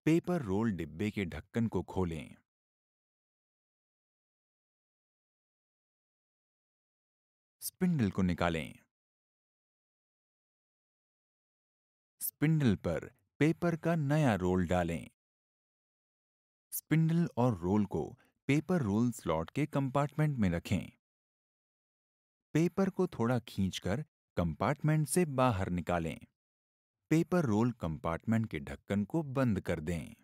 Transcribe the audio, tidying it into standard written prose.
Paper roll डिब्बे के ढक्कन को खोलें। स्पिंडल को निकालें। स्पिंडल पर पेपर का नया रोल डालें। स्पिंडल और रोल को पेपर रोल स्लॉट के कंपार्टमेंट में रखें। पेपर को थोड़ा खींचकर कंपार्टमेंट से बाहर निकालें। पेपर रोल कंपार्टमेंट के ढक्कन को बंद कर दें।